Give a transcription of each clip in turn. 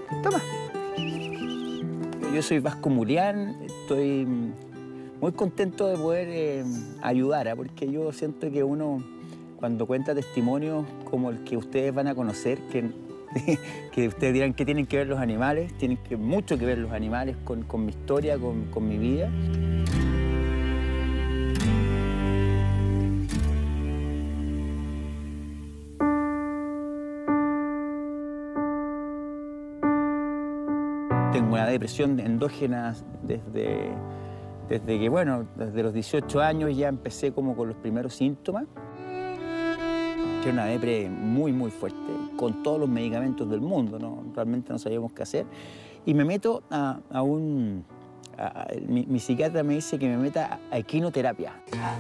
Toma. Yo soy Vasco Mulián, estoy muy contento de poder ayudar, porque yo siento que uno, cuando cuenta testimonios como el que ustedes van a conocer, que ustedes dirán que tienen que ver los animales, tienen mucho que ver los animales con mi historia, con mi vida. Tengo una depresión endógena desde que, bueno, desde los 18 años ya empecé como con los primeros síntomas. Era una depresión muy, muy fuerte, con todos los medicamentos del mundo, ¿no? Realmente no sabíamos qué hacer. Y me meto mi psiquiatra me dice que me meta a equinoterapia.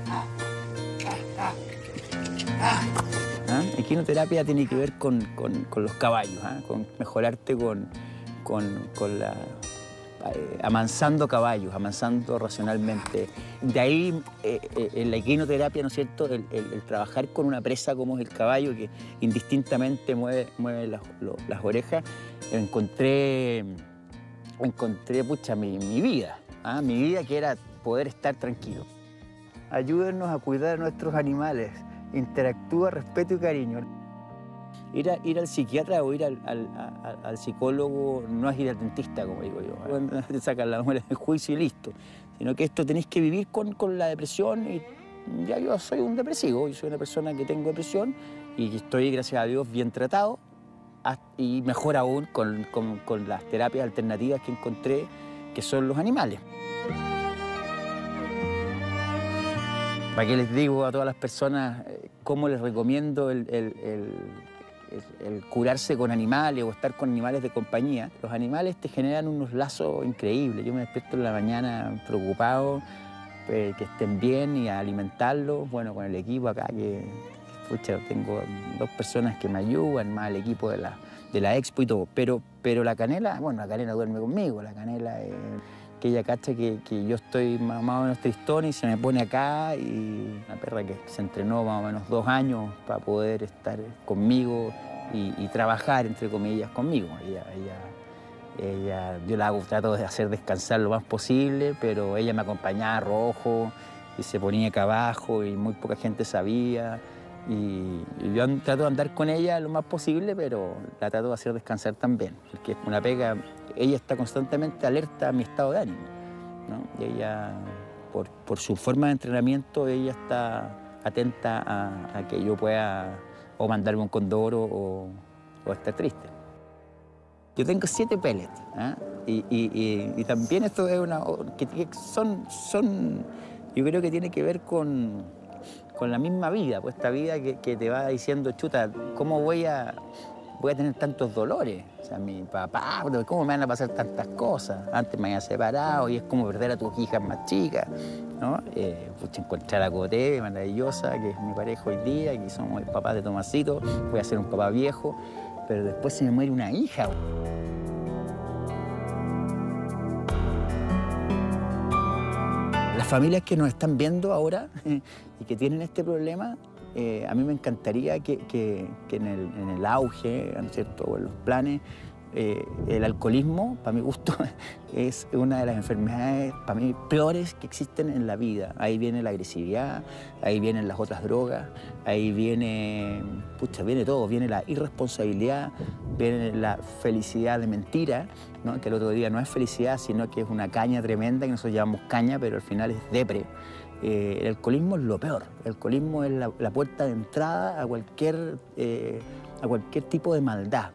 ¿Ah? Equinoterapia tiene que ver con los caballos, ¿ah? Con mejorarte amansando caballos, amansando racionalmente. De ahí, en la equinoterapia, ¿no es cierto?, el trabajar con una presa como es el caballo, que indistintamente mueve las orejas, encontré pucha, mi vida, ¿ah? Mi vida, que era poder estar tranquilo. Ayúdennos a cuidar a nuestros animales, interactúa, respeto y cariño. Ir al psiquiatra o ir al psicólogo no es ir al dentista, como digo yo. Bueno, te sacan la muela del juicio y listo. Sino que esto tenéis que vivir con la depresión. Y ya yo soy un depresivo, yo soy una persona que tengo depresión y estoy, gracias a Dios, bien tratado. Y mejor aún con las terapias alternativas que encontré, que son los animales. ¿Para qué les digo a todas las personas cómo les recomiendo el curarse con animales o estar con animales de compañía? Los animales te generan unos lazos increíbles. Yo me despierto en la mañana preocupado que estén bien y a alimentarlos. Bueno, con el equipo acá, pucha, tengo 2 personas que me ayudan, más el equipo de la expo y todo. Pero la Canela, bueno, la Canela duerme conmigo. La Canela que ella cacha que yo estoy más o menos tristón y se me pone acá, y una perra que se entrenó más o menos 2 años para poder estar conmigo y trabajar, entre comillas, conmigo. Yo trato de hacer descansar lo más posible, pero ella me acompañaba a Rojo y se ponía acá abajo y muy poca gente sabía. Y yo trato de andar con ella lo más posible, pero la trato de hacer descansar también, porque es una pega. Ella está constantemente alerta a mi estado de ánimo, ¿no? Y ella, por su forma de entrenamiento, ella está atenta a que yo pueda o mandarme un condoro o estar triste. Yo tengo 7 pellets, ¿eh? Y también esto es yo creo que tiene que ver con la misma vida, pues esta vida que te va diciendo, chuta, ¿cómo voy a tener tantos dolores? O sea, mi papá, ¿cómo me van a pasar tantas cosas? Antes me había separado y es como perder a tus hijas más chicas, ¿no? Encontrar a Coté, maravillosa, que es mi pareja hoy día, que somos el papá de Tomasito, voy a ser un papá viejo, pero después se me muere una hija. Las familias que nos están viendo ahora y que tienen este problema, a mí me encantaría que en el auge, ¿no es cierto?, o en los planes, el alcoholismo, para mi gusto, es una de las enfermedades, para mí, peores que existen en la vida. Ahí viene la agresividad, ahí vienen las otras drogas, ahí viene todo. Viene la irresponsabilidad, viene la felicidad de mentira, ¿no? Que el otro día no es felicidad, sino que es una caña tremenda, que nosotros llamamos caña, pero al final es depre. El alcoholismo es lo peor. El alcoholismo es la puerta de entrada a cualquier tipo de maldad.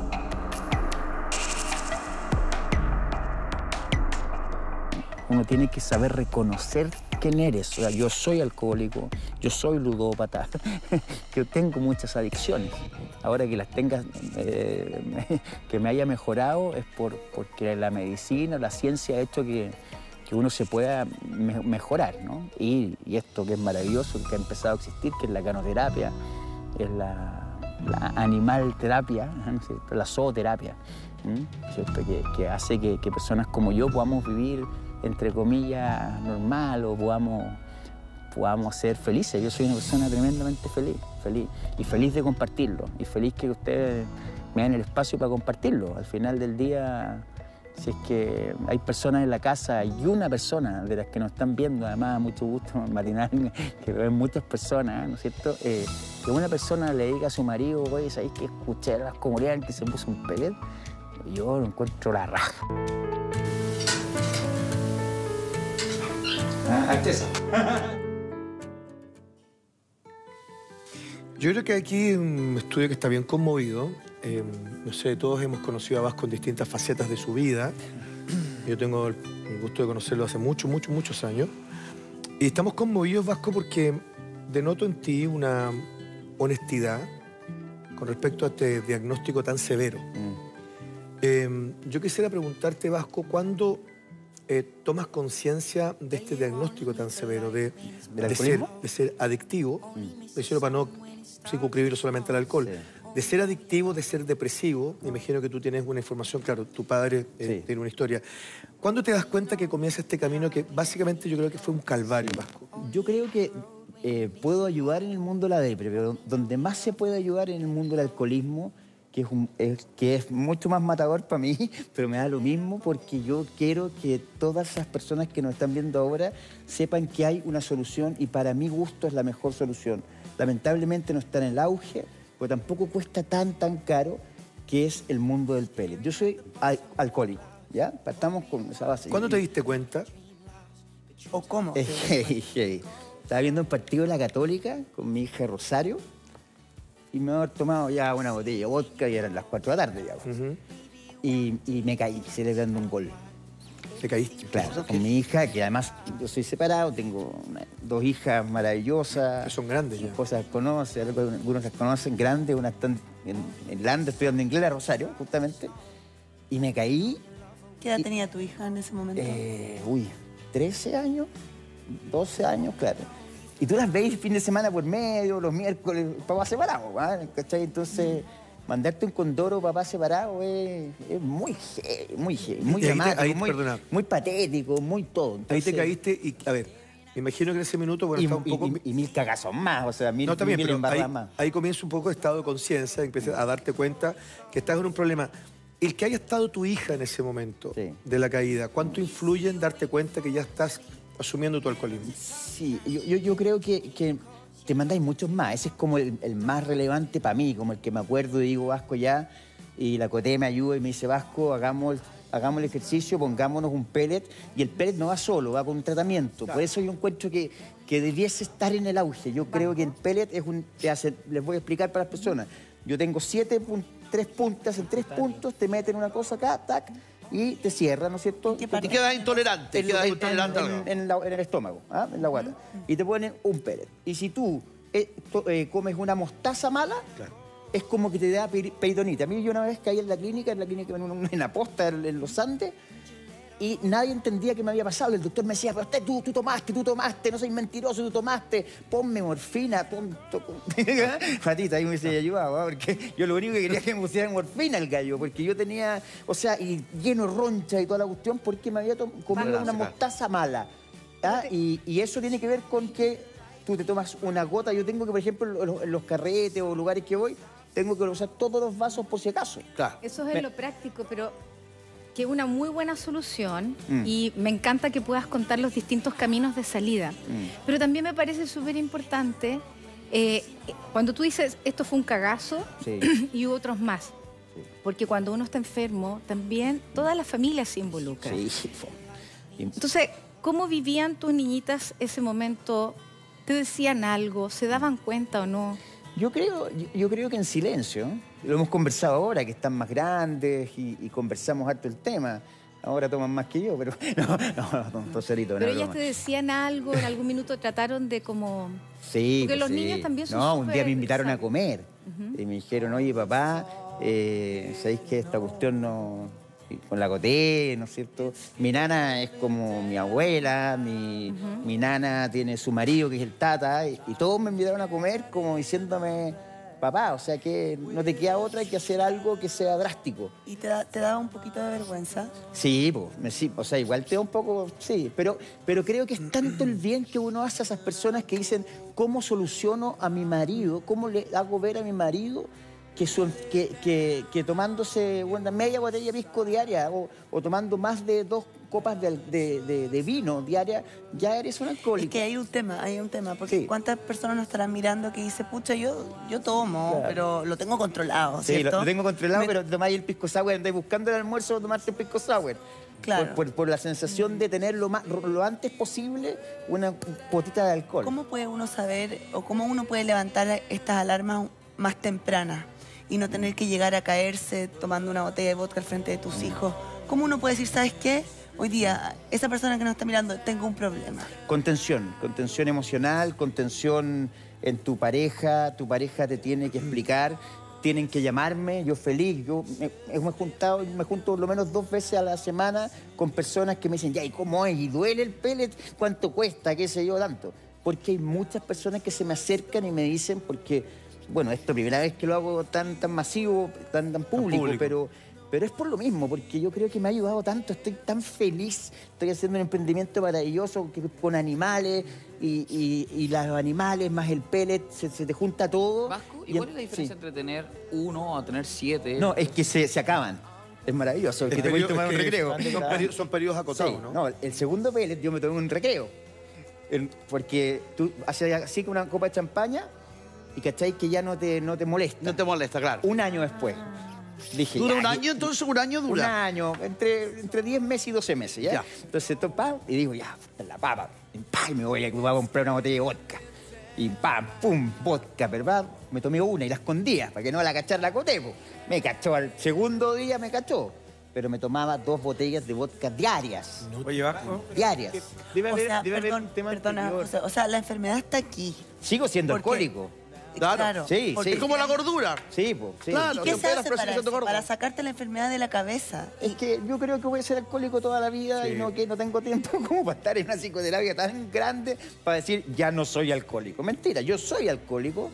Uno tiene que saber reconocer quién eres. O sea, yo soy alcohólico, yo soy ludópata, yo tengo muchas adicciones. Ahora que las tengas, que me haya mejorado, es porque la medicina, la ciencia ha hecho que uno se pueda mejorar, ¿no? Y esto que es maravilloso, que ha empezado a existir, que es la canoterapia, es la animalterapia, ¿no es cierto?, la zooterapia, ¿cierto? Que hace que personas como yo podamos vivir, entre comillas, normal, o podamos ser felices. Yo soy una persona tremendamente feliz y feliz de compartirlo, y feliz que ustedes me dan el espacio para compartirlo. Al final del día, si es que hay personas en la casa y una persona de las que nos están viendo, además, mucho gusto, Marinar, que ven muchas personas, ¿no es cierto? Que una persona le diga a su marido, oye, ¿sabéis que escuché a las comunidades que se puso un pellet? Yo lo encuentro la raja. Alteza. Yo creo que aquí hay un estudio que está bien conmovido. No sé, todos hemos conocido a Vasco en distintas facetas de su vida. Yo tengo el gusto de conocerlo hace muchos años. Y estamos conmovidos, Vasco, porque denoto en ti una honestidad con respecto a este diagnóstico tan severo. Yo quisiera preguntarte, Vasco, ¿cuándo tomas conciencia de este diagnóstico tan severo, de ser adictivo, decirlo para no circunscribirlo solamente al alcohol, de ser adictivo, de ser depresivo? Me imagino que tú tienes una información, claro, tu padre tiene una historia. ¿Cuándo te das cuenta que comienza este camino que básicamente yo creo que fue un calvario, Vasco? Yo creo que puedo ayudar en el mundo de la depresión, pero donde más se puede ayudar en el mundo del alcoholismo, que es mucho más matador para mí, pero me da lo mismo porque yo quiero que todas esas personas que nos están viendo ahora sepan que hay una solución y para mi gusto es la mejor solución. Lamentablemente no está en el auge, pero tampoco cuesta tan caro, que es el mundo del pellet. Yo soy alcohólico, ¿ya? Estamos con esa base. ¿Cuándo te diste cuenta? ¿O cómo? Estaba viendo un partido de la Católica con mi hija Rosario y me había tomado ya una botella de vodka y eran las 4 de la tarde ya. Y me caí celebrando un gol. ¿Te caíste? Claro, con mi hija, que además yo soy separado, tengo 2 hijas maravillosas. Que son grandes ya. Mi esposa las conoce, algunos las conocen, grandes, una están en Irlanda estudiando inglés, a Rosario, justamente. Y me caí. ¿Qué edad tenía tu hija en ese momento? 13 años, 12 años, claro. Y tú las veis el fin de semana por medio, los miércoles, papá separado, ¿cachai? Entonces, mandarte un condoro papá separado es muy dramático, muy patético, muy todo. Entonces, ahí te caíste y, a ver, me imagino que en ese minuto, bueno, estaba un poco... Y 1000 cagazos más, o sea, mil embarradas más. Ahí comienza un poco de estado de conciencia, empiezas a darte cuenta que estás en un problema. El que haya estado tu hija en ese momento de la caída, ¿cuánto influye en darte cuenta que ya estás asumiendo tu alcoholismo? Sí, yo creo que te mandáis muchos más. Ese es como el más relevante para mí, como el que me acuerdo y digo, Vasco, ya. Y la Coté me ayuda y me dice, Vasco, hagamos el ejercicio, pongámonos un pellet. Y el pellet no va solo, va con un tratamiento. Claro. Por eso yo encuentro que debiese estar en el auge. Yo creo que el pellet es les voy a explicar para las personas. Yo tengo 3 puntas, en 3 puntos te meten una cosa acá, tac, y te cierran, ¿no es cierto? Y quedas intolerante. En el estómago, en la guata. Y te ponen un pellet. Y si tú comes una mostaza mala, es como que te da peritonitis. A mí yo una vez caí en la clínica en la posta, en los Andes, y nadie entendía qué me había pasado. El doctor me decía, pero usted, tú tomaste, no soy mentiroso, tú tomaste, ponme morfina, Fatita, ahí me hubiese ayudado, porque yo lo único que quería es que me pusieran morfina el gallo, porque yo tenía, o sea, y lleno de roncha y toda la cuestión, porque me había comido una mostaza mala. Y eso tiene que ver con que tú te tomas una gota. Yo tengo que, por ejemplo, en los carretes o lugares que voy, tengo que usar todos los vasos por si acaso. Claro. Eso es lo práctico, pero que una muy buena solución y me encanta que puedas contar los distintos caminos de salida. Pero también me parece súper importante cuando tú dices esto fue un cagazo y hubo otros más. Porque cuando uno está enfermo, también toda la familia se involucra. Entonces, ¿cómo vivían tus niñitas ese momento? ¿Te decían algo? ¿Se daban cuenta o no? Yo creo que en silencio. Lo hemos conversado ahora, que están más grandes y conversamos harto el tema. Ahora toman más que yo, pero no, toserito. Pero ellas te decían algo, en algún minuto trataron de como... Sí, porque los niños también son un día me invitaron a comer y me dijeron, oye, papá, ¿sabéis que esta cuestión no... con la Coté, ¿no es cierto? Mi nana es como mi abuela, mi nana tiene su marido, que es el tata, y todos me invitaron a comer como diciéndome, papá, o sea que no te queda otra, hay que hacer algo que sea drástico. ¿Y te daba un poquito de vergüenza? Sí, o sea, igual te da un poco, sí, pero creo que es tanto el bien que uno hace a esas personas que dicen, ¿cómo soluciono a mi marido? ¿Cómo le hago ver a mi marido que tomándose una media botella de pisco diaria o tomando más de 2 copas de vino diaria, ya eres un alcohólico. Es que hay un tema, porque Sí. ¿cuántas personas nos estarán mirando que dice, pucha, yo tomo, Claro. pero lo tengo controlado, Sí, ¿cierto? lo tengo controlado, Me- pero tomáis el pisco sour, andáis buscando el almuerzo o tomarte el pisco sour. Claro. Por la sensación de tener lo antes posible una potita de alcohol. ¿Cómo puede uno saber o cómo uno puede levantar estas alarmas más tempranas y no tener que llegar a caerse tomando una botella de vodka al frente de tus hijos? ¿Cómo uno puede decir, ¿sabes qué? Hoy día, esa persona que nos está mirando, tengo un problema. Contención emocional, contención en tu pareja te tiene que explicar, tienen que llamarme, yo feliz, me junto por lo menos 2 veces a la semana con personas que me dicen, ya, ¿y cómo es? ¿Y duele el pellet? ¿Cuánto cuesta? ¿Qué sé yo? Tanto. Porque hay muchas personas que se me acercan y me dicen, porque, bueno, esto es la primera vez que lo hago tan masivo, tan público, pero es por lo mismo, porque yo creo que me ha ayudado tanto, estoy tan feliz, estoy haciendo un emprendimiento maravilloso con animales y los animales más el pellet, se te junta todo. Vasco, ¿y cuál es la diferencia Sí. entre tener 1 o tener 7? No, es que se acaban. Es maravilloso, que te puedes tomar un recreo. Son periodos acotados, Sí, ¿no? el segundo pellet yo me tomé un recreo. Porque tú haces así con una copa de champaña y cachai que ya no te molesta. No te molesta, claro. Un año después. Dije, ¿Dura ya, un año entonces? ¿Un año Un dura? año, entre 10 meses y 12 meses, ¿ya? Ya. Entonces, y digo, ya, la papa. Y me voy a comprar una botella de vodka. Y pum, vodka, ¿verdad? Me tomé una y la escondía para que no la cachara la coté, po. Me cachó al segundo día, me cachó. Pero me tomaba 2 botellas de vodka diarias. Oye, Vasco. Diarias. Debe O haber, sea, debe haber perdón, un tema perdona, anterior. José, o sea, la enfermedad está aquí. Sigo siendo ¿Por qué? alcohólico. Claro. Sí, porque- sí. Es como la gordura. Sí, po, sí. Claro. ¿Y qué no se puedes hace proseguir para siendo eso? gordo. Para sacarte la enfermedad de la cabeza. Es que yo creo que voy a ser alcohólico toda la vida y no tengo tiempo como para estar en una psicoterapia tan grande para decir, ya no soy alcohólico. Mentira, yo soy alcohólico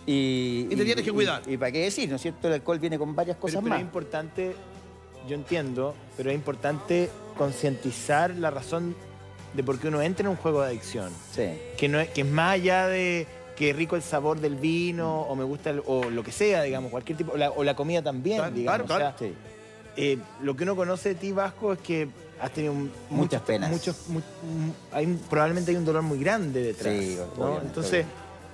y te tienes que cuidar. Y para qué decir, ¿no es cierto? El alcohol viene con varias cosas pero más. es importante, yo entiendo, pero es importante concientizar la razón de por qué uno entra en un juego de adicción. Sí. Que es más allá de que rico el sabor del vino o me gusta o lo que sea, digamos, cualquier tipo, o la comida también, Claro, digamos. claro. O sea, Sí. lo que uno conoce de ti, Vasco, es que has tenido Muchas penas. probablemente hay un dolor muy grande detrás. Sí, ¿no? obviamente, Entonces,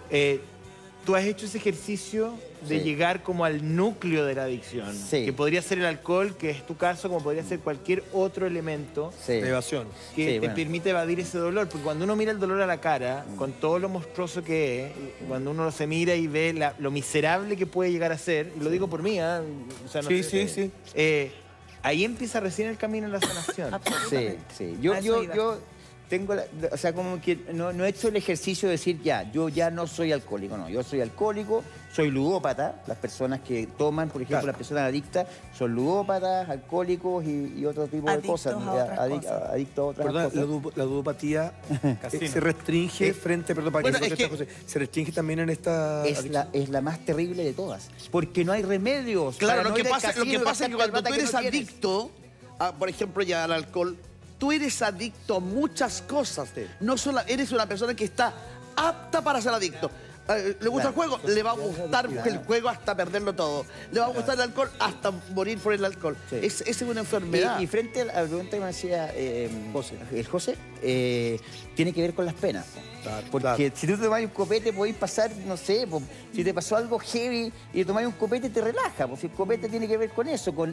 tú has hecho ese ejercicio de Sí. llegar como al núcleo de la adicción, Sí. que podría ser el alcohol, que es tu caso, como podría ser cualquier otro elemento Sí. De evasión. que Sí, te bueno. permite evadir ese dolor. Porque cuando uno mira el dolor a la cara, con todo lo monstruoso que es, y cuando uno se mira y ve lo miserable que puede llegar a ser, y lo digo por mí, ¿ah? O sea, no Sí, sé, sí. ahí empieza recién el camino en la sanación. Sí, Absolutamente. sí. A eso iba. Yo tengo, o sea, como que no he hecho el ejercicio de decir, ya, yo ya no soy alcohólico, no. Yo soy alcohólico, soy ludópata. Las personas que toman, por ejemplo, Claro. las personas adictas, son ludópatas, alcohólicos y otro tipo de Adictos cosas. a otras cosas. Adictos a otras Perdón, cosas. la ludopatía se restringe frente, perdón, para Bueno, que es que- José, se restringe también en esta Es la más terrible de todas. Porque no hay remedios. Claro, para lo no que ir al pasa casino es y que gastarte cuando plata tú que eres no tienes. adicto, por ejemplo, ya al alcohol, tú eres adicto a muchas cosas. No solo eres una persona que está apta para ser adicto. ¿Le gusta el juego? Le va a gustar el juego hasta perderlo todo. Le va a gustar el alcohol hasta morir por el alcohol. Sí. Esa es una enfermedad. Y frente a la pregunta que me hacía José, tiene que ver con las penas. Porque si tú te tomas un copete, podéis pasar, no sé, si te pasó algo heavy y te tomas un copete, te relaja. Si el copete tiene que ver con eso, con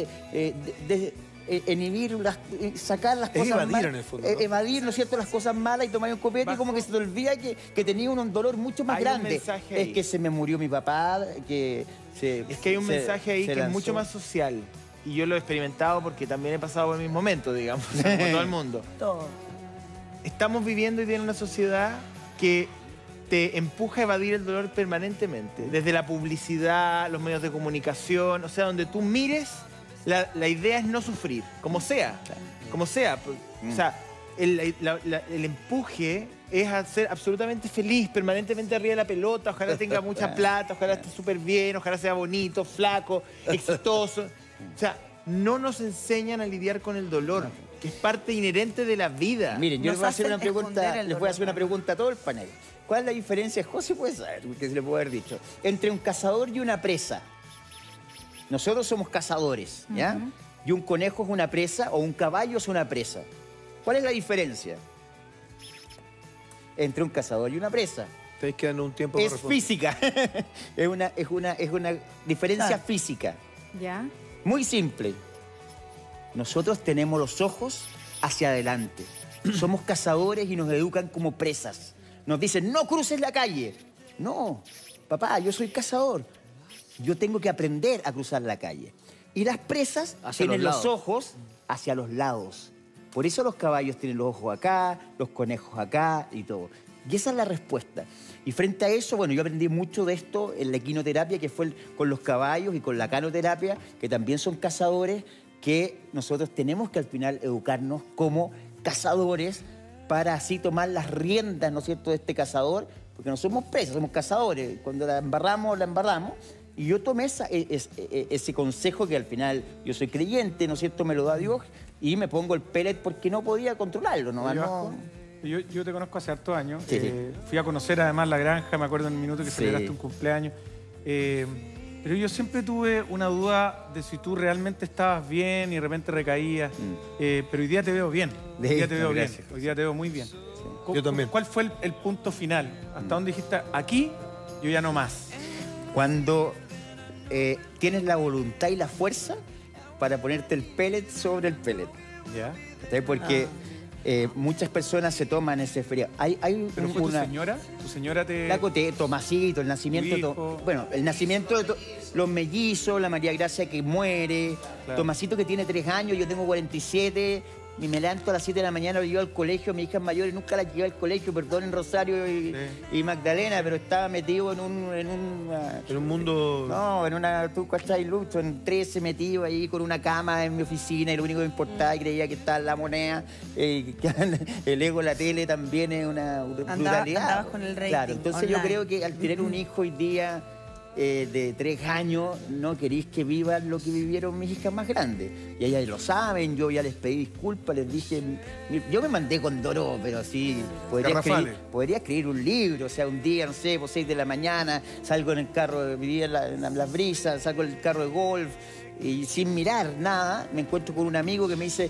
inhibir, sacar las Es cosas evadir, malas. en el fondo, ¿no? Evadir, ¿no es cierto?, las cosas malas y tomar un copete y como que se te olvida que tenía un dolor mucho más Hay un grande. mensaje ahí. Es que se me murió mi papá, que Es que hay un mensaje ahí que es lanzó. mucho más social. Y yo lo he experimentado porque también he pasado por mis momentos, digamos, o sea, como todo el mundo. Todo. Estamos viviendo hoy día en una sociedad que te empuja a evadir el dolor permanentemente. Desde la publicidad, los medios de comunicación, o sea, donde tú mires, la idea es no sufrir, como sea. Como sea. O sea, el empuje es a ser absolutamente feliz, permanentemente arriba de la pelota, ojalá tenga mucha plata, ojalá esté súper bien, ojalá sea bonito, flaco, exitoso. O sea, no nos enseñan a lidiar con el dolor, que es parte inherente de la vida. Miren, yo Nos les voy a hacer hacen una pregunta, esconder el les voy a hacer dolor. una pregunta a todo el panel. ¿Cuál es la diferencia, José puede saber, que se le puede haber dicho, entre un cazador y una presa? nosotros somos cazadores, ¿ya? Y un conejo es una presa o un caballo es una presa. ¿Cuál es la diferencia entre un cazador y una presa? Estáis quedando un tiempo. Es física. es una diferencia física. ¿Ya? Muy simple. Nosotros tenemos los ojos hacia adelante. Somos cazadores y nos educan como presas. Nos dicen, no cruces la calle. No, papá, yo soy cazador. Yo tengo que aprender a cruzar la calle. Y las presas tienen los ojos hacia los lados. Por eso los caballos tienen los ojos acá, los conejos acá y todo. Y esa es la respuesta. Y frente a eso, bueno, yo aprendí mucho de esto en la equinoterapia, que fue con los caballos, y con la canoterapia, que también son cazadores, que nosotros tenemos que al final educarnos como cazadores para así tomar las riendas, ¿no es cierto?, de este cazador, porque no somos presas, somos cazadores. Cuando la embarramos, la embarramos. Y yo tomé ese consejo, que al final yo soy creyente, ¿no es cierto?, me lo da Dios, y me pongo el pellet porque no podía controlarlo, ¿no? Yo te conozco hace hartos años. Sí, sí. Fui a conocer además la granja, me acuerdo en el minuto que Sí. celebraste un cumpleaños. Pero yo siempre tuve una duda de si tú realmente estabas bien y de repente recaías. Pero hoy día te veo bien. Hoy día te veo bien. Gracias. Hoy día te veo muy bien. Yo también. ¿Cuál fue el punto final? ¿Hasta dónde dijiste, aquí yo ya no más? Cuando tienes la voluntad y la fuerza para ponerte el pellet sobre el pellet. ¿Ya? ¿Sabes? Porque muchas personas se toman ese feriado. ¿Pero fue tu señora? ¿Tu señora te...? La Coté, Tomasito, el nacimiento... Tu hijo. Bueno, el nacimiento de los mellizos, la María Gracia que muere, Claro. Tomasito que tiene 3 años, yo tengo 47... Y me levanto a las 7 de la mañana, lo llevo al colegio, mis hijas mayores nunca las llevé al colegio, perdonen Rosario y Magdalena, pero estaba metido en un mundo... No, en una, tú cachai, Lucho, en 13 metido ahí con una cama en mi oficina, y lo único que me importaba y creía que estaba la moneda, que el ego, la tele también es una brutalidad. Andabas con el rating Claro, entonces yo online. creo que al tener un hijo hoy día de 3 años, no queréis que vivan lo que vivieron mis hijas más grandes. Y ellas lo saben, yo ya les pedí disculpas, les dije... Yo me mandé con Doró, pero sí, podría escribir un libro, o sea, un día, no sé, por 6 de la mañana, salgo en el carro, vivía en las brisas, salgo en el carro de golf, y sin mirar nada, me encuentro con un amigo que me dice,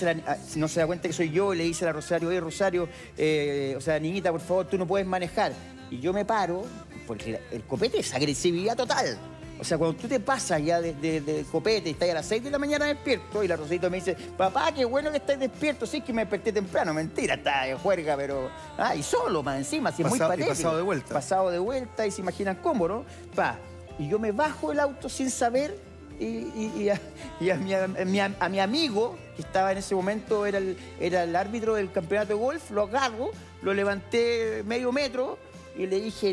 no se da cuenta que soy yo, y le dice a la Rosario, oye, Rosario, o sea, niñita, por favor, tú no puedes manejar. Y yo me paro, porque el copete es agresividad total. O sea, cuando tú te pasas ya de copete y estás a las 6 de la mañana despierto, y la Rosita me dice, papá, qué bueno que estás despierto. Sí, que me desperté temprano. Mentira, estaba de juerga, pero... y solo, más encima, si es muy patético. Y pasado de vuelta. Pasado de vuelta, y se imaginan cómo, ¿no? Y yo me bajo del auto sin saber, y a mi amigo, que estaba en ese momento, era el árbitro del campeonato de golf, lo agarro, lo levanté medio metro, y le dije,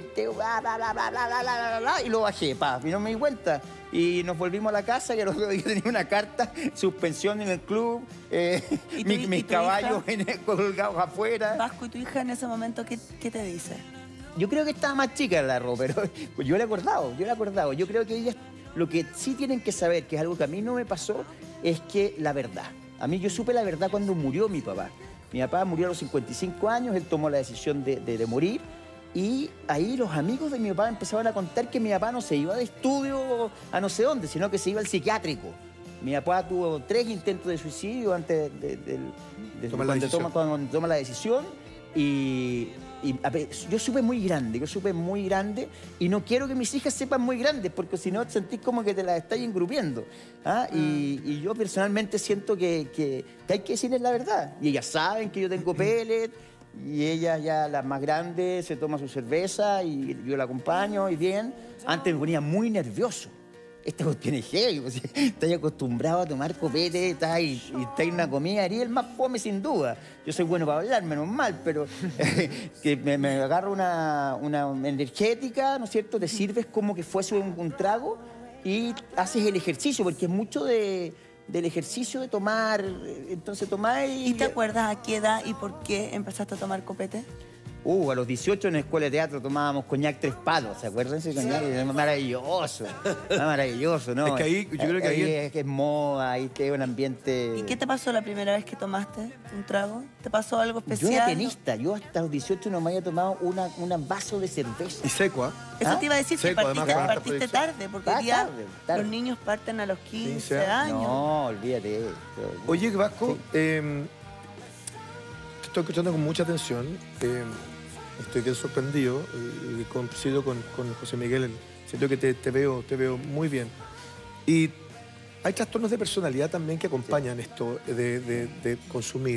y lo bajé, y no me di cuenta. Y nos volvimos a la casa, y al otro día tenía una carta, suspensión en el club, mis caballos colgados afuera. Vasco, ¿y tu hija en ese momento qué te dice? Yo creo que estaba más chica la Ro, pero yo le he acordado. Yo creo que ellas, lo que sí tienen que saber, que es algo que a mí no me pasó, es que la verdad. A mí yo supe la verdad cuando murió mi papá. Mi papá murió a los 55 años, él tomó la decisión de morir. Y ahí los amigos de mi papá empezaban a contar que mi papá no se iba de estudio a no sé dónde, sino que se iba al psiquiátrico. Mi papá tuvo 3 intentos de suicidio antes cuando toma la decisión. Y yo supe muy grande, y no quiero que mis hijas sepan muy grandes, porque si no sentís como que te las estás engrupiendo. Y yo personalmente siento que hay que decirles la verdad. Y ellas saben que yo tengo pellet, y ella ya, la más grande, se toma su cerveza y yo la acompaño y bien. Antes me ponía muy nervioso. Esta cuestión es heavy, pues, estás acostumbrado a tomar copete, estás en una comida, eres el más fome sin duda. Yo soy bueno para hablar, menos mal, pero que me agarro una energética, ¿no es cierto? Te sirves como que fuese un trago y haces el ejercicio, porque es mucho del ejercicio de tomar, entonces tomar ¿Y te acuerdas a qué edad y por qué empezaste a tomar copete? A los 18 en la escuela de teatro tomábamos coñac 3 palos, ¿se acuerdan ese coñac? Es maravilloso, maravilloso, ¿no? Es que ahí, yo creo que ahí es que es moda, ahí es un ambiente... ¿Y qué te pasó la primera vez que tomaste un trago? ¿Te pasó algo especial? Yo era tenista, yo hasta los 18 no me había tomado un vaso de cerveza. Y seco, ¿ah? Eso te iba a decir, que Seco, además, partiste tarde, porque hoy día tarde. los niños parten a los 15 15 años. No, olvídate. Oye, Vasco, te estoy escuchando con mucha atención. Estoy bien sorprendido. Coincido con José Miguel. Siento que te veo muy bien. Y hay trastornos de personalidad también que acompañan esto de consumir.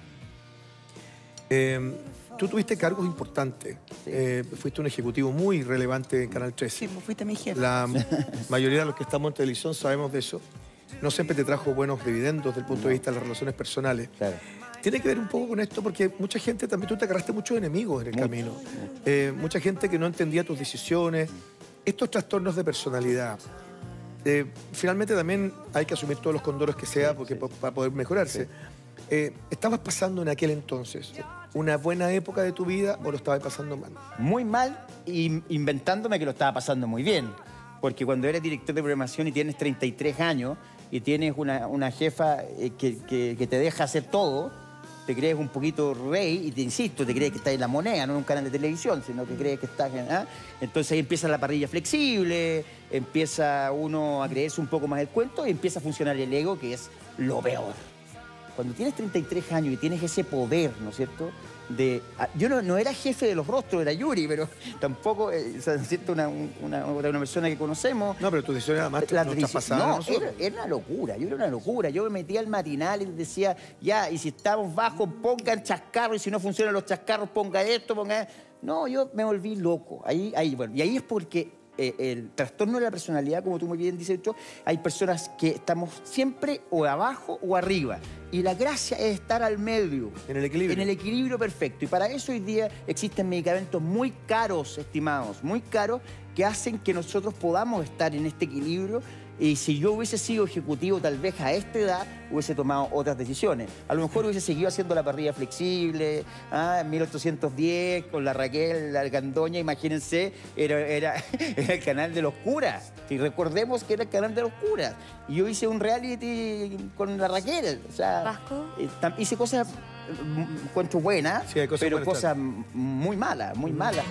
Tú tuviste cargos importantes. Fuiste un ejecutivo muy relevante en Canal 13. Sí, pues fuiste mi jefe. La mayoría de los que estamos en televisión sabemos de eso. No siempre te trajo buenos dividendos desde el punto de vista de las relaciones personales. Claro. Tiene que ver un poco con esto porque mucha gente también, tú te agarraste muchos enemigos en el camino. Mucha gente que no entendía tus decisiones. Estos trastornos de personalidad. Finalmente también hay que asumir todos los condoros que sea porque para poder mejorarse. ¿Estabas pasando en aquel entonces una buena época de tu vida o lo estabas pasando mal? Muy mal, inventándome que lo estaba pasando muy bien. Porque cuando eres director de programación y tienes 33 años y tienes una jefa que te deja hacer todo, te crees un poquito rey y te insisto, te crees que estás en La Moneda, no en un canal de televisión, sino que crees que estás en... Entonces ahí empieza la parrilla flexible, empieza uno a creerse un poco más el cuento y empieza a funcionar el ego, que es lo peor. Cuando tienes 33 años y tienes ese poder, ¿no es cierto? Yo no era jefe de los rostros, era Yuri, pero tampoco, ¿cierto? Una persona que conocemos. No, pero tus decisiones además no, era una locura, yo era una locura. Yo me metía al matinal y decía, ya, y si estamos bajos, pongan chascarros, y si no funcionan los chascarros, ponga esto, ponga... No, yo me volví loco. Bueno, y ahí es porque el trastorno de la personalidad, como tú muy bien dices, hay personas que estamos siempre o abajo o arriba. Y la gracia es estar al medio. En el equilibrio. En el equilibrio perfecto. Y para eso hoy día existen medicamentos muy caros, estimados, muy caros, que hacen que nosotros podamos estar en este equilibrio. Y si yo hubiese sido ejecutivo tal vez a esta edad, hubiese tomado otras decisiones. A lo mejor hubiese seguido haciendo la parrilla flexible, en 1810, con la Raquel, la Gandoña, imagínense, era el canal de los curas. Y recordemos que era el canal de los curas. Y yo hice un reality con la Raquel. O sea, ¿Vasco? Hice cosas, encuentro buenas, sí, hay cosas pero buenas, cosas muy malas, muy malas.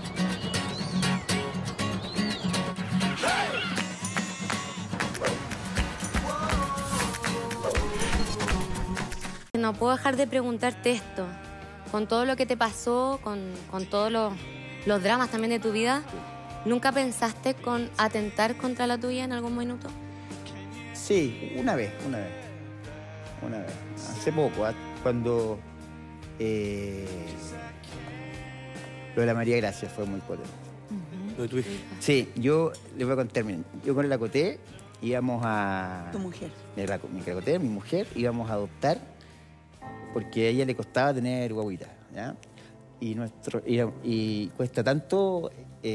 No puedo dejar de preguntarte esto. Con todo lo que te pasó, con todos los dramas también de tu vida, ¿nunca pensaste con atentar contra la tuya en algún minuto? Sí, una vez. Hace poco, cuando lo de la María Gracia fue muy potente. Lo de tu hija. Sí, yo les voy a contar, miren, yo con la Coté íbamos a... Tu mujer. Mi Coté, mi mujer, íbamos a adoptar porque a ella le costaba tener guaguita, ¿ya? Y cuesta tanto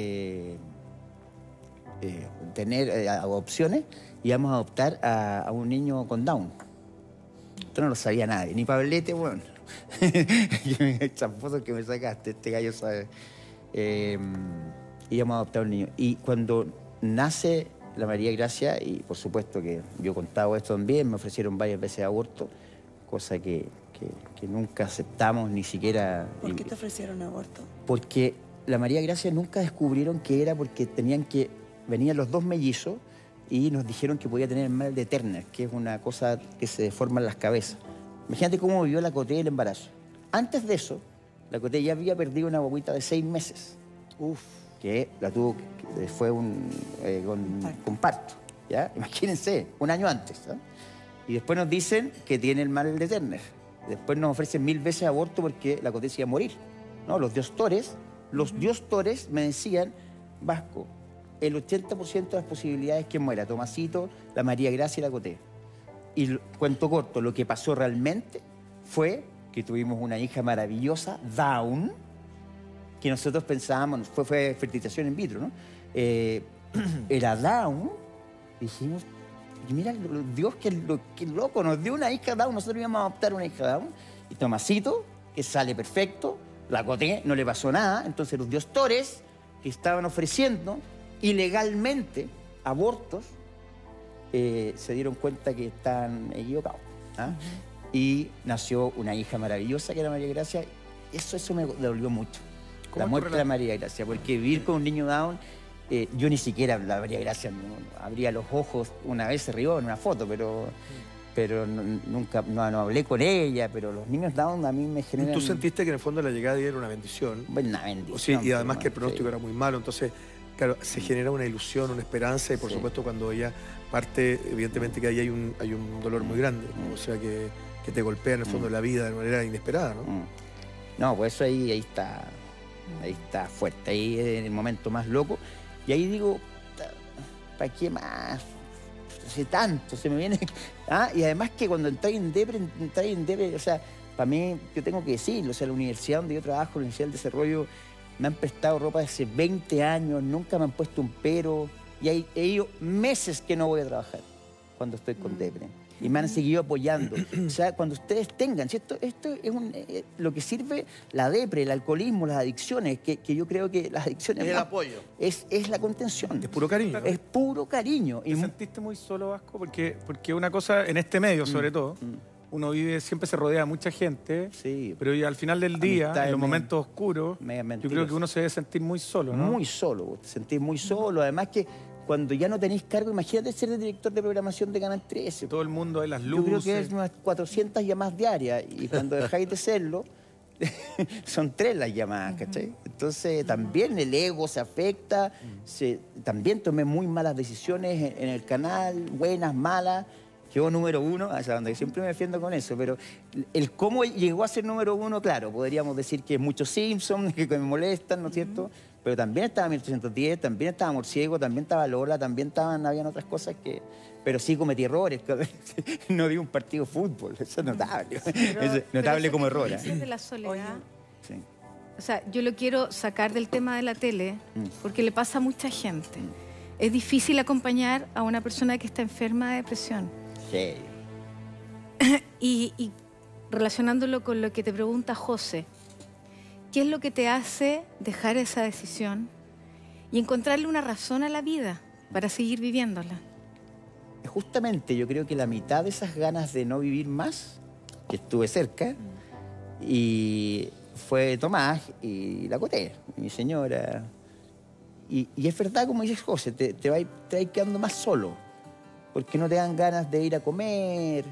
tener adopciones, íbamos a adoptar a un niño con Down. Esto no lo sabía nadie, ni Pablete, bueno. Champoso que me sacaste, este gallo sabe. Íbamos a adoptar a un niño. Y cuando nace la María Gracia, y por supuesto que yo contaba esto también, me ofrecieron varias veces aborto, cosa que nunca aceptamos, ni siquiera... ¿Por qué te ofrecieron aborto? Porque la María Gracia nunca descubrieron que era porque venían los dos mellizos y nos dijeron que podía tener el mal de Turner, que es una cosa que se deforma en las cabezas. Imagínate cómo vivió la Coté el embarazo. Antes de eso, la Coté ya había perdido una guaguita de 6 meses. Que la tuvo, fue con parto, ¿ya? Imagínense, un año antes, ¿no? Y después nos dicen que tiene el mal de Turner. Después nos ofrecen 1000 veces aborto porque la Coté se iba a morir, ¿no? Los diostores me decían, Vasco, el 80% de las posibilidades que muera Tomasito, la María Gracia y la Coté. Y cuento corto, lo que pasó realmente fue que tuvimos una hija maravillosa, Down, que nosotros pensábamos, fue fertilización in vitro, ¿no? Era Down, dijimos, mira, Dios, qué loco, nos dio una hija Down, nosotros íbamos a adoptar una hija Down, y Tomasito, que sale perfecto, la acoté, no le pasó nada. Entonces los doctores que estaban ofreciendo ilegalmente abortos se dieron cuenta que estaban equivocados. ¿Ah? Y nació una hija maravillosa que era María Gracia. Eso me dolió mucho. La muerte de María Gracia, porque vivir con un niño Down, yo ni siquiera la María Gracia abría los ojos, una vez se rió en una foto, pero nunca no hablé con ella, pero los niños Down a mí me generan... ¿Tú sentiste que en el fondo la llegada de ella era una bendición? Una bendición. Sí, y además que el pronóstico era muy malo, entonces, claro, se genera una ilusión, una esperanza, y por supuesto cuando ella parte, evidentemente que ahí hay un dolor muy grande, o sea que te golpea en el fondo la vida de manera inesperada, ¿no? No, pues eso ahí está fuerte, ahí es el momento más loco, y ahí digo, ¿para qué más? Hace tanto, se me viene... ¿Ah? Y además que cuando entré en Depre, o sea, para mí, yo tengo que decirlo, o sea, la universidad donde yo trabajo, la Universidad del Desarrollo, me han prestado ropa de hace 20 años, nunca me han puesto un pero, y he ido meses que no voy a trabajar cuando estoy con Depre. Y me han seguido apoyando. O sea, cuando ustedes tengan, ¿sí? Esto es lo que sirve la depre, el alcoholismo, las adicciones, que yo creo que las adicciones... Es el apoyo. Es la contención. Es puro cariño. Es puro cariño. ¿Te sentiste muy solo, Vasco? Porque una cosa, en este medio sobre todo, uno vive, siempre se rodea de mucha gente, pero al final del día, en los momentos oscuros, yo creo que uno se debe sentir muy solo, ¿no? Muy solo, te sentís muy solo. Además que cuando ya no tenéis cargo, imagínate ser el director de programación de Canal 13. Todo el mundo hay las luces. Yo creo que es unas 400 llamadas diarias, y cuando dejáis de serlo, son 3 las llamadas, ¿cachai? Entonces también el ego se afecta, también tomé muy malas decisiones en el canal, buenas, malas. Llegó número 1, o sea, donde siempre me defiendo con eso, pero el cómo llegó a ser número 1, claro, podríamos decir que muchos Simpsons que me molestan, ¿no es cierto? Pero también estaba 1810, también estaba Morciego, también estaba Lola, también habían otras cosas que... Pero sí cometí errores, no vi un partido de fútbol, eso es notable. Es notable como error. De la soledad. Sí. O sea, yo lo quiero sacar del tema de la tele, porque le pasa a mucha gente. Es difícil acompañar a una persona que está enferma de depresión. Sí. Y relacionándolo con lo que te pregunta José, ¿qué es lo que te hace dejar esa decisión y encontrarle una razón a la vida para seguir viviéndola? Justamente yo creo que la mitad de esas ganas de no vivir más, que estuve cerca, y fue Tomás y la Coté, mi señora. Y es verdad, como dices José, te vas quedando más solo, porque no te dan ganas de ir a comer,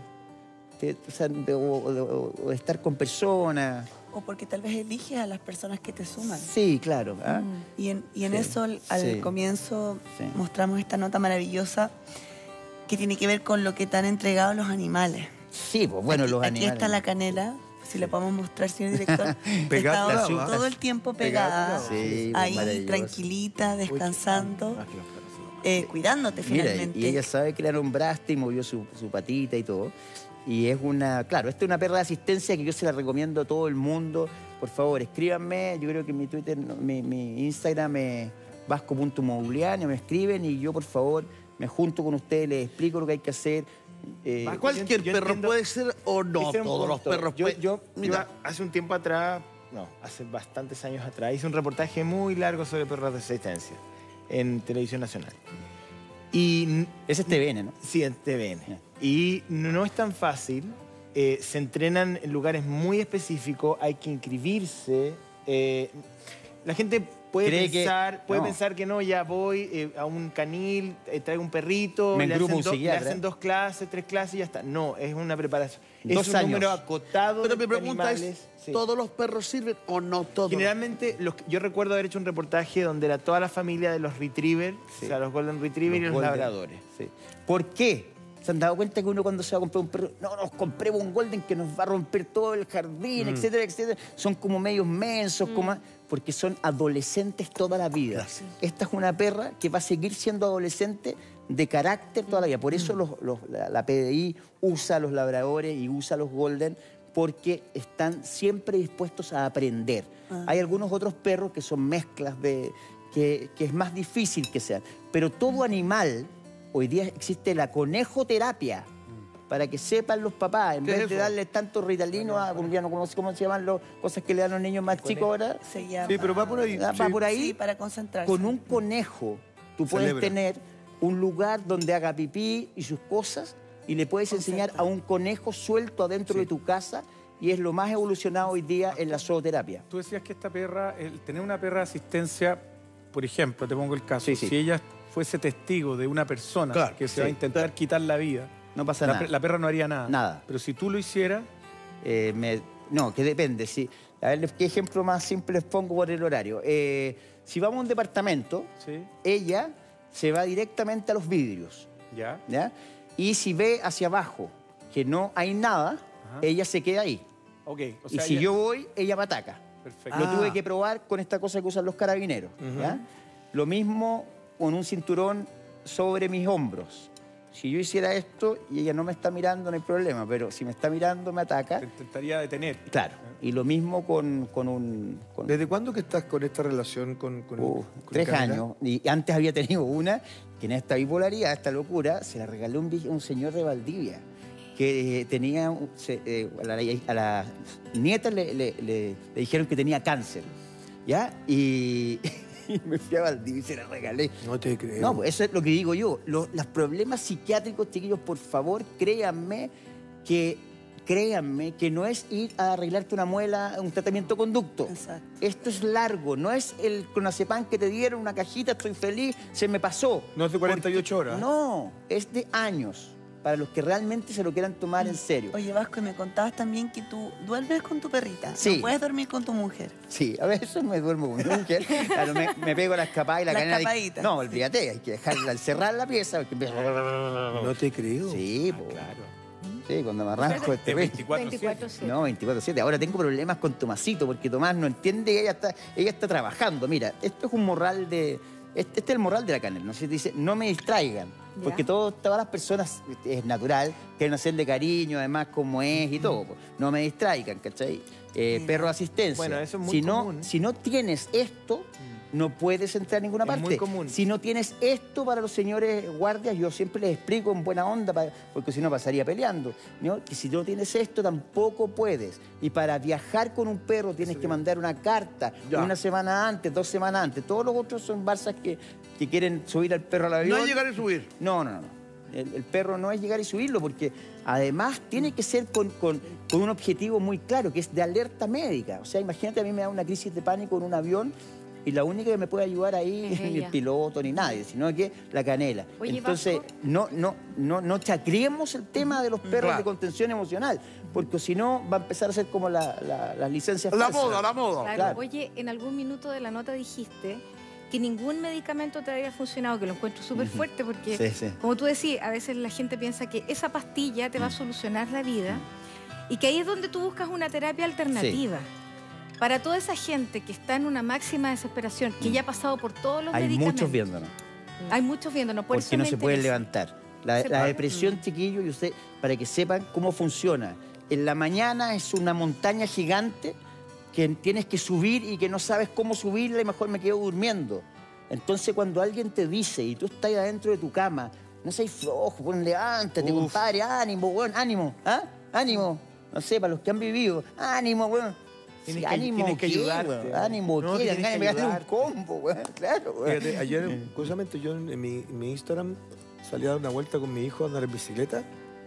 o de estar con personas. O porque tal vez eliges a las personas que te suman. Sí, claro. ¿Ah? Y en eso, al comienzo, mostramos esta nota maravillosa que tiene que ver con lo que te han entregado los animales. Sí, pues bueno, los animales. Aquí está la canela, si le podemos mostrar, señor director. Pegada, todo el tiempo pegada, ahí tranquilita, descansando, cuidándote finalmente. Mira, y ella sabe que la nombraste y movió su patita y todo. Y es claro, esta es una perra de asistencia que yo se la recomiendo a todo el mundo. Por favor, escríbanme, yo creo que mi Twitter, mi Instagram es vasco.mobiliario, me escriben y yo, por favor, me junto con ustedes, les explico lo que hay que hacer. Cualquier perro puede ser o no, todos los perros pueden. Yo hace un tiempo atrás, hace bastantes años atrás, hice un reportaje muy largo sobre perros de asistencia en Televisión Nacional. Y ese es TVN, ¿no? Sí, en TVN. Y no es tan fácil. Se entrenan en lugares muy específicos, hay que inscribirse. La gente puede pensar que no, ya voy a un canil, traigo un perrito, le hacen 2 clases, 3 clases y ya está. No, es una preparación. Es un número acotado. Pero mi pregunta animales. es, ¿todos los perros sirven o no todos? Generalmente, yo recuerdo haber hecho un reportaje donde era toda la familia de los Retriever, o sea, los Golden Retriever y los Labradores. Sí. ¿Por qué? ¿Se han dado cuenta que uno cuando se va a comprar un perro, no, nos compremos un Golden que nos va a romper todo el jardín, etcétera, etcétera? Son como medios mensos, porque son adolescentes toda la vida. Gracias. Esta es una perra que va a seguir siendo adolescente de carácter toda la vida. Por eso la PDI usa a los labradores y usa a los Golden, porque están siempre dispuestos a aprender. Hay algunos otros perros que son mezclas que es más difícil que sean. Pero todo animal... Hoy día existe la conejoterapia para que sepan los papás, en ¿Qué es vez de eso? darles tanto ritalino, ya no conozco cómo se llaman las cosas que le dan a los niños más chicos ahora. Se llama. Sí, pero va por ahí. Va por ahí. Sí, para concentrarse. Con un conejo, tú puedes Celebra. tener un lugar donde haga pipí y sus cosas y le puedes enseñar a un conejo suelto adentro de tu casa y es lo más evolucionado hoy día en la zooterapia. Tú decías que esta perra, el tener una perra de asistencia, por ejemplo, te pongo el caso, Sí, sí. si ella fuese testigo de una persona Claro, que se sí, va a intentar quitar la vida, No pasa nada. la perra no haría nada. Nada. Pero si tú lo hicieras, No, que depende. Sí. A ver, ¿qué ejemplo más simple les pongo por el horario? Si vamos a un departamento, ¿sí? ella se va directamente a los vidrios, Ya. ¿ya? Y si ve hacia abajo que no hay nada, ella se queda ahí. Ok. O Y sea, si ella- yo voy, ella me ataca. Perfecto. Lo tuve que probar con esta cosa que usan los carabineros. ¿Ya? Lo mismo con un cinturón sobre mis hombros. Si yo hiciera esto y ella no me está mirando, no hay problema. Pero si me está mirando, me ataca. Te intentaría detener. Claro. Y lo mismo con un... ¿Desde cuándo que estás con esta relación con 3 Camila? años. Y antes había tenido una que en esta bipolaridad, esta locura, se la regaló un señor de Valdivia que tenía... a la nieta le dijeron que tenía cáncer. ¿Ya? Y me fui a Valdivia y se la regalé. No te creo. No, pues eso es lo que digo yo. Los problemas psiquiátricos, chiquillos, por favor, créanme que no es ir a arreglarte una muela, un tratamiento conducto. Exacto. Esto es largo, no es el clonazepam que te dieron, una cajita, estoy feliz, se me pasó. No es de 48 horas. No, es de años, para los que realmente se lo quieran tomar en serio. Oye, Vasco, y me contabas también que tú duermes con tu perrita. Sí. No puedes dormir con tu mujer. Sí, a veces me duermo con mi mujer, claro, me pego la escapada y la La canela. escapadita. No, olvídate, hay que dejarla encerrar la pieza. Porque empieza... No te creo. Sí, pues, claro. Sí, cuando me arranco este 24/7. No, 24/7. Ahora tengo problemas con Tomasito porque Tomás no entiende y ella está trabajando. Mira, esto es un morral de... Este es el morral de la canela. No sé, dice, no me distraigan. Ya. Porque todas las personas, es natural, quieren hacerle cariño, además, como es y todo. Pues. No me distraigan, ¿cachai? Perro de asistencia. Bueno, eso es muy común. Si no tienes esto, no puedes entrar a ninguna Es parte. muy común. Si no tienes esto para los señores guardias, yo siempre les explico en buena onda, porque si no pasaría peleando, ¿no? Que si no tienes esto, tampoco puedes. Y para viajar con un perro tienes que mandar una carta una semana antes, 2 semanas antes. Todos los otros son barzas que quieren subir al perro al avión. No es llegar y subir. No. El perro no es llegar y subirlo, porque además tiene que ser con un objetivo muy claro, que es de alerta médica. O sea, imagínate, a mí me da una crisis de pánico en un avión y la única que me puede ayudar ahí Es ni el ella. piloto ni nadie, sino que la canela. Oye, Entonces, Vasco. no chacriemos el tema de los perros Claro. de contención emocional, porque si no va a empezar a ser como las licencias La falsas. moda, la moda. Claro. Claro. Oye, en algún minuto de la nota dijiste que ningún medicamento te había funcionado, que lo encuentro súper fuerte porque, Sí, sí. como tú decías, a veces la gente piensa que esa pastilla te va a solucionar la vida y que ahí es donde tú buscas una terapia alternativa. Para toda esa gente que está en una máxima desesperación, que ya ha pasado por todos los Hay medicamentos. muchos viéndonos. Hay muchos viéndonos, por Porque eso no me se pueden interesa. levantar. La Se puede. depresión, chiquillos, y usted, para que sepan cómo funciona. En la mañana es una montaña gigante que tienes que subir y que no sabes cómo subirla y mejor me quedo durmiendo. Entonces, cuando alguien te dice y tú estás adentro de tu cama, no seas flojo, pues levántate, compadre, ánimo, weón, ánimo, ¿ah? Ánimo. No sé, para los que han vivido, ánimo, weón. Tienes Sí, que- ánimo, tienes que ¿qué, ayudarte, weón? weón. Ánimo, No, ¿qué? Dan tienes ganas de que pegarle un ayudarte. combo, weón. Claro, weón. Fíjate, ayer, curiosamente, yo en mi Instagram salí a dar una vuelta con mi hijo a andar en bicicleta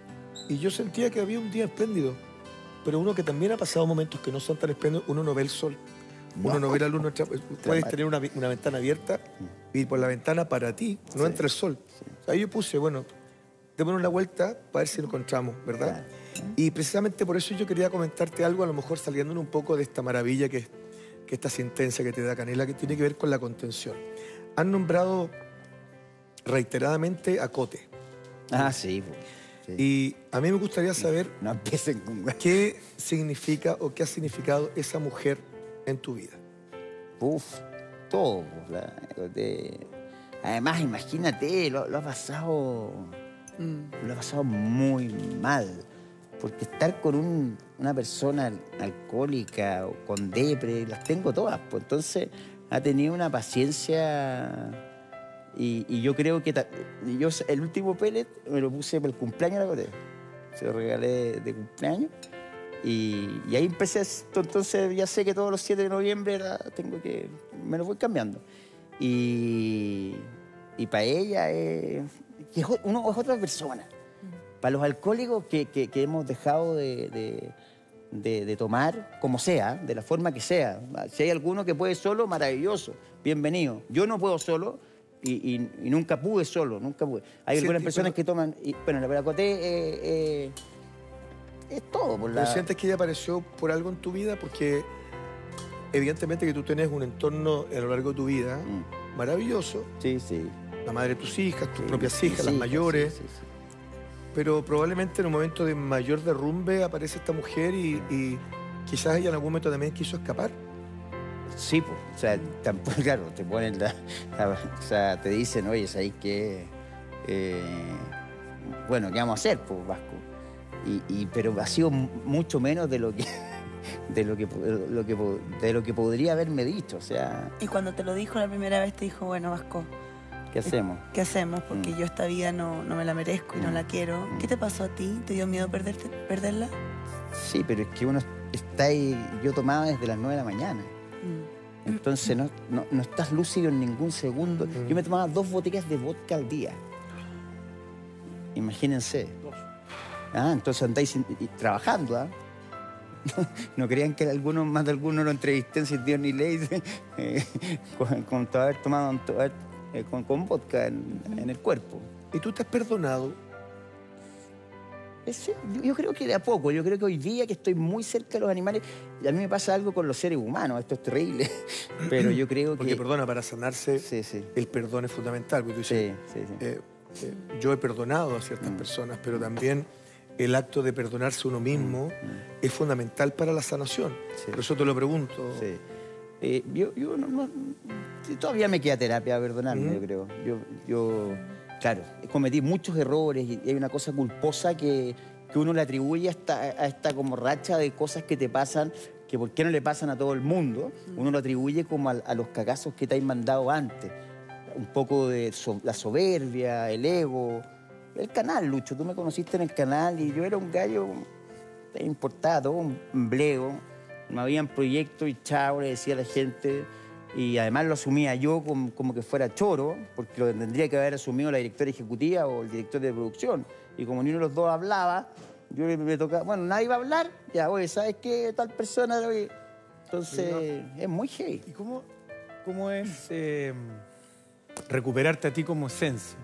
y yo sentía que había un día espléndido. Pero uno que también ha pasado momentos que no son tan espléndidos, uno no ve el sol. Uno no ve la luz. Puedes tener una ventana abierta y por la ventana para ti no entra el sol. O sea, ahí yo puse, bueno, démonos una vuelta para ver si nos encontramos, ¿verdad? Y precisamente por eso yo quería comentarte algo, a lo mejor saliéndonos un poco de esta maravilla que esta sentencia que te da Canela, que tiene que ver con la contención. Han nombrado reiteradamente a Cote. Ah, sí, pues. Sí. Y a mí me gustaría saber No empiecen con... qué significa o qué ha significado esa mujer en tu vida. Uf, todo. Además, imagínate, lo ha pasado... Lo ha pasado muy mal. Porque estar con una persona alcohólica o con depre, las tengo todas. Pues entonces ha tenido una paciencia... Y yo creo que... el último pellet me lo puse para el cumpleaños de la Cote. se lo regalé de cumpleaños. Y ahí empecé, entonces ya sé que todos los 7 de noviembre me lo voy cambiando. Y para ella uno es otra persona. Para los alcohólicos que hemos dejado de tomar, como sea, de la forma que sea. Si hay alguno que puede solo, maravilloso, bienvenido. Yo no puedo solo y nunca pude solo, nunca pude. Hay algunas personas que toman, bueno, la Peracoté es todo. ¿Pero sientes que ella apareció por algo en tu vida? Porque evidentemente que tú tenés un entorno a lo largo de tu vida maravilloso. Sí, sí. La madre de tus hijas, tus propias hijas, las mayores. Sí. Pero probablemente en un momento de mayor derrumbe aparece esta mujer y quizás ella en algún momento también quiso escapar. Sí, pues, o sea, tampoco, claro, te ponen o sea, te dicen, oye, ¿sabes qué? Bueno, ¿qué vamos a hacer, pues, Vasco? Pero ha sido mucho menos de lo que podría haberme dicho, o sea... Y cuando te lo dijo la primera vez, te dijo, bueno, Vasco, ¿qué hacemos? ¿Qué hacemos? Porque yo esta vida no me la merezco y no la quiero. ¿Qué te pasó a ti? ¿Te dio miedo perderla? Sí, pero es que uno está ahí... Yo tomaba desde las 9 de la mañana. Entonces no estás lúcido en ningún segundo. Yo me tomaba 2 botellas de vodka al día. Imagínense. Entonces andáis trabajando, ¿ah? No crean que más de algunos lo entrevisté sin Dios ni ley con haber tomado con vodka en el cuerpo. ¿Y tú te has perdonado? Sí, yo creo que de a poco. Yo creo que hoy día que estoy muy cerca de los animales, y a mí me pasa algo con los seres humanos, esto es terrible, pero yo creo porque perdona, para sanarse, el perdón es fundamental. Porque tú dices, yo he perdonado a ciertas personas, pero también el acto de perdonarse uno mismo es fundamental para la sanación. Por eso te lo pregunto. Yo todavía me queda terapia a perdonarme, yo creo. Yo, claro, cometí muchos errores y hay una cosa culposa que uno le atribuye a esta como racha de cosas que te pasan, que por qué no le pasan a todo el mundo. Uno lo atribuye como a los cagazos que te han mandado antes. Un poco de la soberbia, el ego. El canal, Lucho, tú me conociste en el canal y yo era un gallo, te importaba todo, un blego. Me habían proyectos y chao, le decía a la gente. Y además lo asumía yo como que fuera choro, porque lo tendría que haber asumido la directora ejecutiva o el director de producción. Y como ni uno de los dos hablaba, yo me tocaba, bueno, nadie iba a hablar, ya, oye, ¿sabes qué? Tal persona, oye. Entonces, es muy heavy. ¿Y cómo es recuperarte a ti como esencia?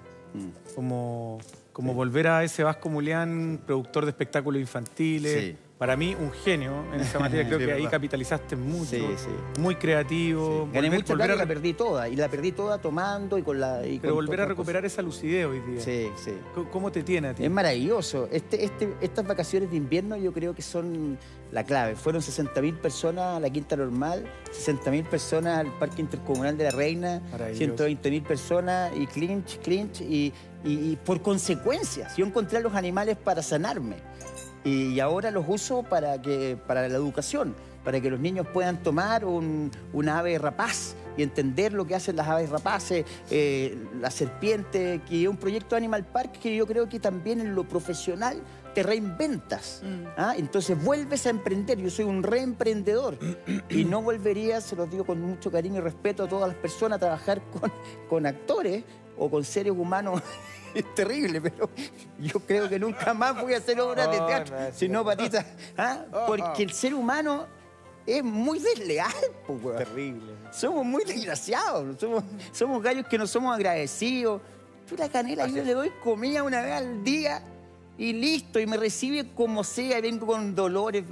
Como volver a ese Vasco Mulián, productor de espectáculos infantiles. Para mí, un genio en esa materia. Creo que ahí capitalizaste mucho. Muy creativo. Gané mucha plata y la perdí toda. Y la perdí toda tomando y con la... Pero volver a recuperar esa lucidez hoy día. Sí. ¿Cómo te tiene a ti? Es maravilloso. Estas vacaciones de invierno yo creo que son la clave. Fueron 60.000 personas a la Quinta Normal, 60.000 personas al Parque Intercomunal de la Reina, 120.000 personas y clinch. Y por consecuencias, yo encontré a los animales para sanarme. Y ahora los uso para la educación, para que los niños puedan tomar una ave rapaz y entender lo que hacen las aves rapaces, la serpiente, que es un proyecto de Animal Park que yo creo que también en lo profesional te reinventas. Entonces vuelves a emprender. Yo soy un reemprendedor y no volvería, se los digo con mucho cariño y respeto a todas las personas, a trabajar con actores o con seres humanos. Es terrible, pero yo creo que nunca más voy a hacer obras de teatro, sino patitas. Porque el ser humano es muy desleal, pues. Terrible. Somos muy desgraciados, somos gallos que no somos agradecidos. Tú la canela, yo le doy comida una vez al día y listo, y me recibe como sea, y vengo con dolores,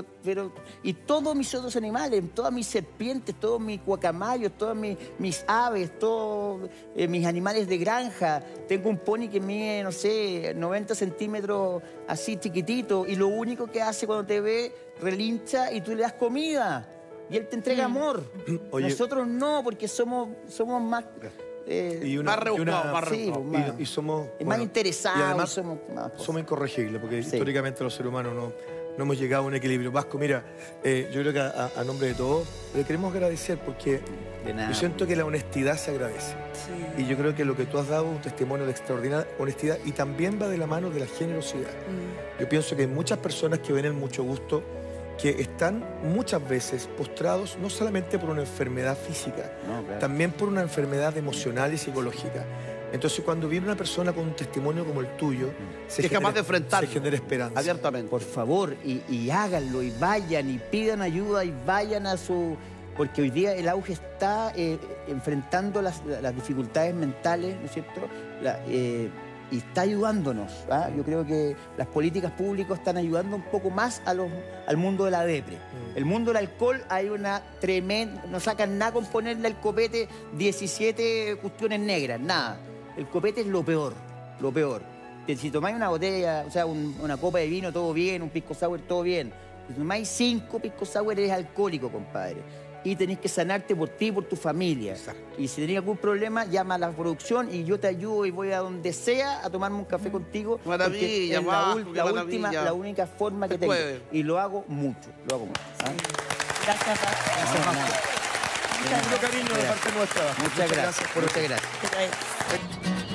y todos mis otros animales, todas mis serpientes, todos mis guacamayos, todas mis aves, todos mis animales de granja. Tengo un pony que mide, no sé, 90 centímetros, así chiquitito, y lo único que hace cuando te ve, relincha y tú le das comida. Y él te entrega amor. Oye, nosotros no, porque somos más... más rebuscados, y somos más interesados. Y además somos incorregibles, porque históricamente los seres humanos no hemos llegado a un equilibrio. Vasco, mira, yo creo que a nombre de todos le queremos agradecer, porque yo siento que la honestidad se agradece. Y yo creo que lo que tú has dado es un testimonio de extraordinaria honestidad y también va de la mano de la generosidad. Yo pienso que hay muchas personas que ven el Mucho Gusto que están muchas veces postrados no solamente por una enfermedad física, también por una enfermedad emocional y psicológica. Entonces, cuando viene una persona con un testimonio como el tuyo, es capaz de enfrentarlo, se genera esperanza. Abiertamente. Por favor, y háganlo, y vayan, y pidan ayuda, y vayan a su... Porque hoy día el auge está enfrentando las dificultades mentales, ¿no es cierto? Y está ayudándonos. ¿Ah? Yo creo que las políticas públicas están ayudando un poco más al mundo de la depre. El mundo del alcohol hay una tremenda... No sacan nada con ponerle al copete 17 cuestiones negras, nada. El copete es lo peor, lo peor. Si tomáis una botella, o sea, una copa de vino, todo bien, un pisco sour, todo bien. Si tomáis 5 pisco sour, eres alcohólico, compadre. Y tenés que sanarte por ti y por tu familia. Exacto. Y si tenés algún problema, llama a la producción y yo te ayudo y voy a donde sea a tomarme un café contigo. Maravilla, la única forma que tengo. Y lo hago mucho, lo hago mucho. ¿Ah? Gracias, Mucho cariño de parte nuestra. Muchas gracias. Muchas gracias.